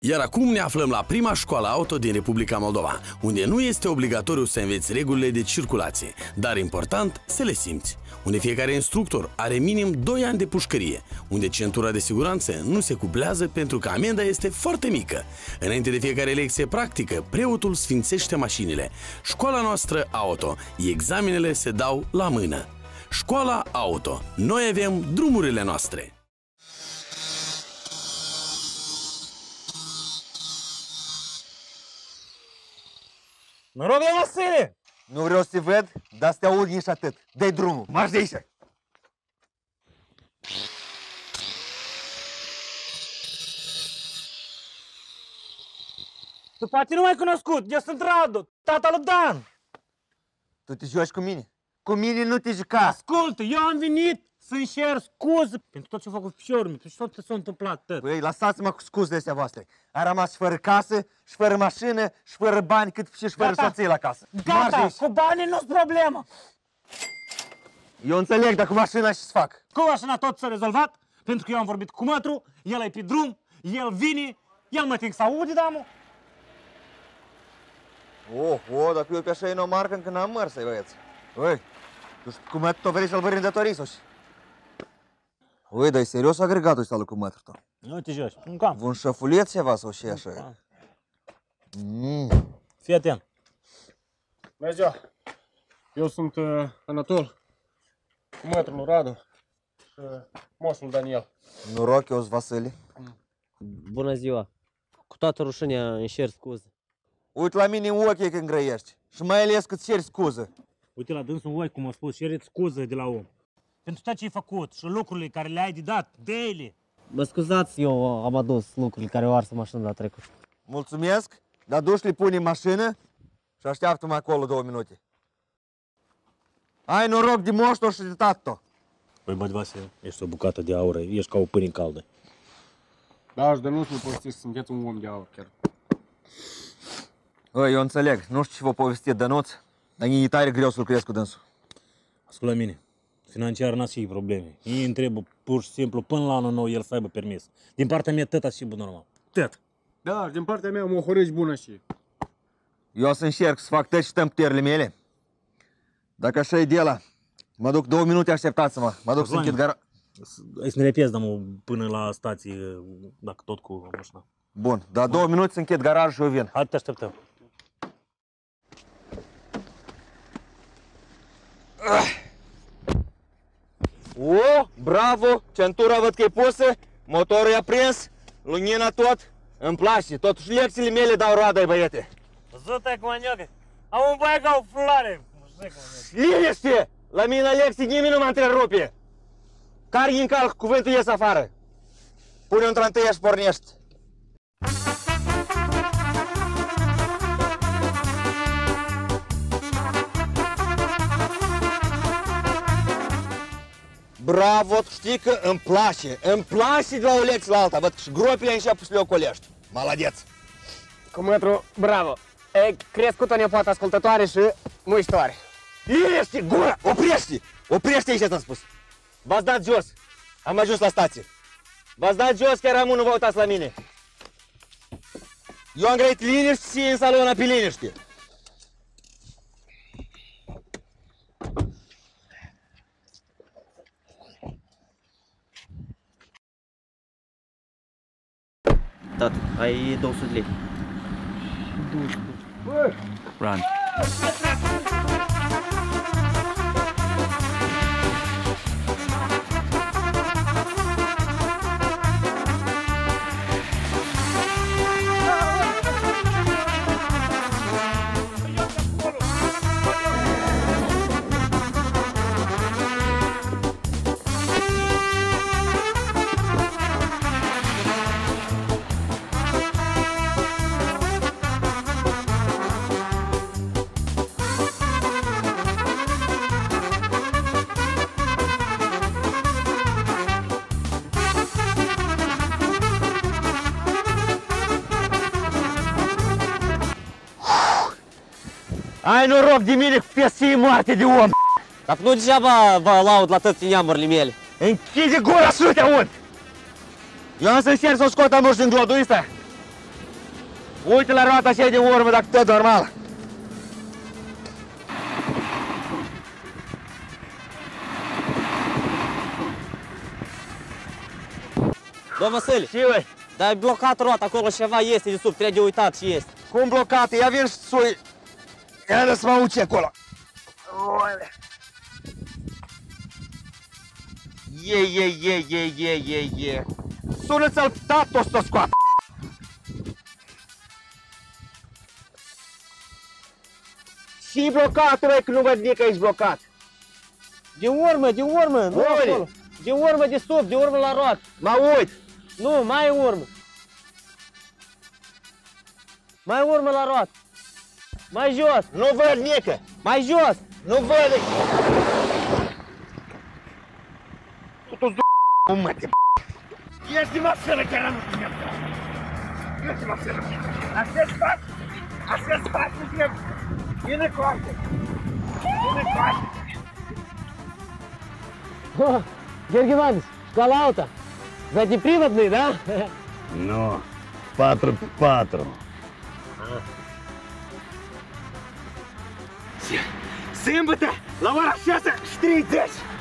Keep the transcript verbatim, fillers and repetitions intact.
Iar acum ne aflăm la prima școală auto din Republica Moldova, unde nu este obligatoriu să înveți regulile de circulație, dar important să le simți. Unde fiecare instructor are minim doi ani de pușcărie, unde centura de siguranță nu se cuplează pentru că amenda este foarte mică. Înainte de fiecare lecție practică, preotul sfințește mașinile. Școala noastră auto, examenele se dau la mână. Școala auto. Noi avem drumurile noastre. Noroc la Vasile! Nu vreau să te văd, dar să te aud nici atât. Dă-i drumul, marș de aici! Tu poate nu m-ai cunoscut, eu sunt Radu, tata lui Dan! Tu te joci cu mine? Cu mine nu te juca! Ascultă, eu am venit să-mi cer scuze pentru tot ce-a făcut fiorul meu, pentru tot ce s-a întâmplat, tăt. Păi, lăsați-mă cu scuzele astea voastre. A rămas fără casă, și fără mașină, și fără bani, cât și fără soție la casă. Gata, cu banii nu-s problemă! Eu înțeleg, dar cu mașina ce-ți fac? Cu mașina tot s-a rezolvat, pentru că eu am vorbit cu mătru, el e pe drum, el vine, el mă ting să aude, damu. Oh, oh, dacă eu pe așa e o marcă încă n-am mers, băieți. Ui, tu știi cum tu vrei să-l vări în datorii sau și? Ui, dar e serios agregatul ăsta lui cu mătru tău. Nu te joci, nu cam. Un șăfuliet ceva sau și așa? Mm. Fii atent. Bună ziua! Eu sunt uh, Anatol, cu mătrul lui Radu și uh, moșul Daniel. Noroc, eu sunt Vasile. Bună ziua! Cu toată rușinea îmi cer scuze. Uite la mine în ochii când grăiești și mai ales că-ți ceri scuze. Uite la dânsul în ochi, cum a spus, cereți scuze de la om. Pentru tot ce ai făcut și lucrurile care le-ai de dat, daily. Mă scuzați, eu am adus lucrurile care au ars mașina la trecut. Mulțumesc, dar duci, le pune în mașină și așteaptă-mă acolo două minute. Ai noroc de moșto și de tatăl. Păi, bă, Vasile, ești o bucată de aur, ești ca o pâine caldă. Da, și de nu să-l povestiți, sunteți un om de aur chiar. Oi, eu înțeleg, nu știu ce vă povesti Dănuț, dar e tare greu să lucrez cu dânsul. Ascult la mine, financiar n-ați și probleme. Ei întrebă pur și simplu până la anul nou el să aibă permis. Din partea mea tot așa și normal. Tot. Da, și din partea mea mă horăci bună și. Eu o să încerc să fac tot ce stă în puterile mele. Dacă așa e de la, mă duc două minute, așteptați-mă, mă duc să închid gara... Hai să ne repezi, dar până la stație, dacă tot cu mașina. Bun, dar două minute să închid garajul și eu vin. Hai, te așteptăm. O, bravo, centura văd că e pusă, motorul e aprins, lumina tot, îmi place, totuși lecțiile mele dau roadă, băiete. Zătă cu maniocă, am un băiat ca o floare. Liniște! La mine la lecții nimeni nu mă întrerupe. Care-i în calc, cuvântul ies afară. Pune-o într-o întâia și pornești. Bravo, știi că îmi place, îmi place de la o lecție la alta, văd că și gropile începe să le ocolești. Maladeț! Cu mătru, bravo! E crescută nepoată ascultătoare și muștoare. Liniște, gura! Oprește! Oprește aici, ți-am spus! V-ați dat jos! Am ajuns la stație! V-ați dat jos, chiar am unul, vă uitați la mine! Eu am grăit liniște și în salona pe liniște! Tată, ai două sute lei. Run. Ai noroc de mine că piesii moarte de om! Dar nu degeaba vă laud la toate neamurile mele. Închide gura să nu te aud! Eu am să încerc să o scot amuși din glodul ăsta. Uite la roata aceea din urmă, dacă tot normal. Domnul Vasile, Și ui, dar e blocat roata acolo, ceva este de sub, trebuie de uitat ce este. cum blocate? Ia vin și sui. Ia de să mă uci acolo. Oale. Ie, ie, ie, ie, ie, ie, ie. Sună-ți-al tată să o scoată. Și blocat, băi, că nu văd nici că ești blocat. Din urmă, din urmă, nu Unde? acolo. Din urmă de sub, din urmă la roată. Mă uit. Nu, mai în urmă. Mai în urmă la roată. Mai jos, Nu văd nică. mai jos. Nu văd. Tu-ți du***ul măte. Ești mașină chiar nu știu. Ești mașină. Așa fac. Așa fac. Vine coaște. Vine coaște. О, Георгий Иванович, шкала аута. Заднеприводный, да? Nu, patru pe patru. Sâmbătă, la ora șase și treizeci.